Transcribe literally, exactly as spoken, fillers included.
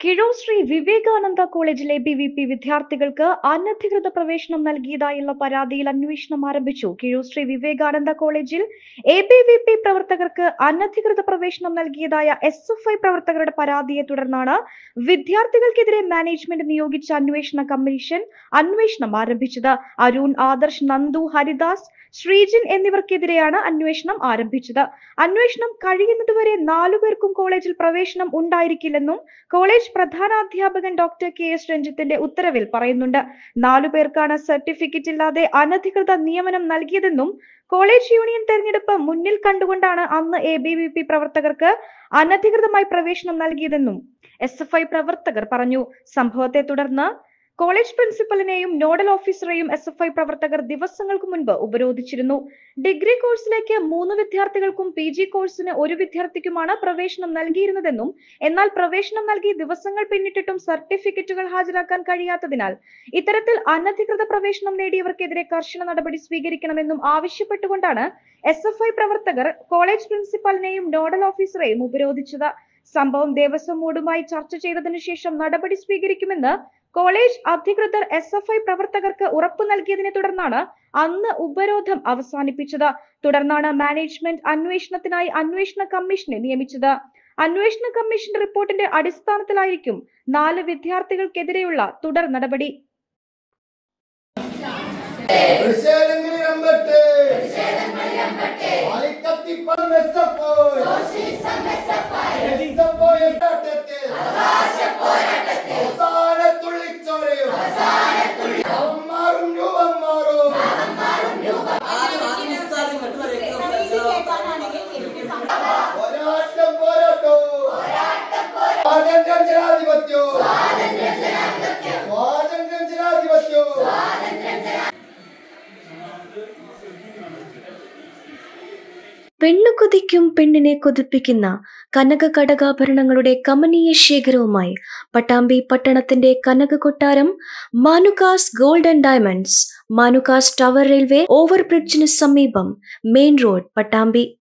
കിഴൂർ ശ്രീ വിവേകാനന്ദ കോളേജിലെ B V P വിദ്യാർത്ഥികൾക്ക് അനധികൃത പ്രവേശനം നൽകിയതായുള്ള പരാതിയിൽ അന്വേഷണം ആരംഭിച്ചു. കിഴൂർ ശ്രീ വിവേകാനന്ദ കോളേജിൽ എ ബി വി പി പ്രവർത്തകർക്ക് അനധികൃത പ്രവേശനം നൽകിയതായ എസ് എഫ് ഐ പ്രവർത്തകരുടെ പരാതിയെ തുടർന്നാണ് വിദ്യാർത്ഥികൾക്കെതിരെ മാനേജ്മെന്റ് നിയോഗിച്ച അന്വേഷണ കമ്മീഷൻ അന്വേഷണം ആരംഭിച്ചത്. അരുൺ, ആദർശ്, നന്ദു, ഹരിദാസ്, ശ്രീജിൻ എന്നിവർക്കെതിരെയാണ് അന്വേഷണം ആരംഭിച്ചത്. അന്വേഷണം കഴിയുന്നതുവരെ നാലുപേർക്കും കോളേജിൽ പ്രവേശനം ഉണ്ടായിരിക്കില്ലെന്നും കോളേജ് പ്രധാനാധ്യാപകൻ ഡോക്ടർ കെ എസ് രഞ്ജിത്തിന്റെ ഉത്തരവിൽ പറയുന്നുണ്ട്. നാലുപേർക്കാണ് സർട്ടിഫിക്കറ്റ് ഇല്ലാതെ അനധികൃത നിയമനം നൽകിയതെന്നും കോളേജ് യൂണിയൻ തെരഞ്ഞെടുപ്പ് മുന്നിൽ കണ്ടുകൊണ്ടാണ് അന്ന് എ ബി വി പി പ്രവർത്തകർക്ക് അനധികൃതമായി പ്രവേശനം നൽകിയതെന്നും എസ് എഫ് ഐ പ്രവർത്തകർ പറഞ്ഞു. സംഭവത്തെ തുടർന്ന് കോളേജ് പ്രിൻസിപ്പലിനെയും നോഡൽ ഓഫീസറെയും എസ് എഫ് ഐ പ്രവർത്തകർ ദിവസങ്ങൾക്ക് മുൻപ് ഉപരോധിച്ചിരുന്നു. ഡിഗ്രി കോഴ്സിലേക്ക് മൂന്ന് വിദ്യാർത്ഥികൾക്കും പി ജി കോഴ്സിന് ഒരു വിദ്യാർത്ഥിക്കുമാണ് പ്രവേശനം നൽകിയിരുന്നതെന്നും എന്നാൽ പ്രവേശനം നൽകി ദിവസങ്ങൾ പിന്നിട്ടിട്ടും സർട്ടിഫിക്കറ്റുകൾ ഹാജരാക്കാൻ കഴിയാത്തതിനാൽ ഇത്തരത്തിൽ അനധികൃത പ്രവേശനം നേടിയവർക്കെതിരെ കർശന നടപടി സ്വീകരിക്കണമെന്നും ആവശ്യപ്പെട്ടുകൊണ്ടാണ് എസ് എഫ് ഐ പ്രവർത്തകർ കോളേജ് പ്രിൻസിപ്പലിനെയും നോഡൽ ഓഫീസറെയും ഉപരോധിച്ചത്. സംഭവം ദേവസ്വം ബോർഡുമായി ചർച്ച ചെയ്തതിനു ശേഷം നടപടി സ്വീകരിക്കുമെന്ന് കോളേജ് അധികൃതർ എസ് എഫ് ഐ പ്രവർത്തകർക്ക് ഉറപ്പു നൽകിയതിനെ തുടർന്നാണ് അന്ന് ഉപരോധം അവസാനിപ്പിച്ചത്. തുടർന്നാണ് മാനേജ്മെന്റ് അന്വേഷണത്തിനായി അന്വേഷണ കമ്മീഷനെ നിയമിച്ചത്. അന്വേഷണ കമ്മീഷന്റെ റിപ്പോർട്ടിന്റെ അടിസ്ഥാനത്തിലായിരിക്കും നാല് വിദ്യാർത്ഥികൾക്കെതിരെയുള്ള തുടർ നടപടി. പെണ്ണു കൊതിക്കും പെണ്ണിനെ കൊതിപ്പിക്കുന്ന കനക കടകാഭരണങ്ങളുടെ കമനീയ ശേഖരവുമായി പട്ടാമ്പി പട്ടണത്തിന്റെ കനക കൊട്ടാരം Manukas gold and diamonds, Manukas tower railway ഓവർബ്രിഡ്ജിന് സമീപം, മെയിൻ റോഡ്, പട്ടാമ്പി.